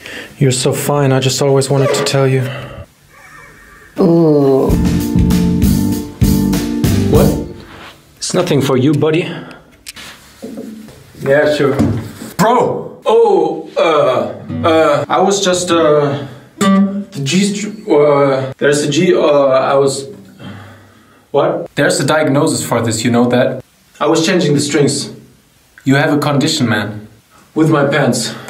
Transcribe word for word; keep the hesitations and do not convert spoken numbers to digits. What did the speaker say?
You're so fine, I just always wanted to tell you. Ooh. What? It's nothing for you, buddy. Yeah, sure. Bro! Oh, uh, uh, I was just, uh, the G, uh, there's a G, uh, I was, what? There's a diagnosis for this, you know that? I was changing the strings. You have a condition, man. With my pants.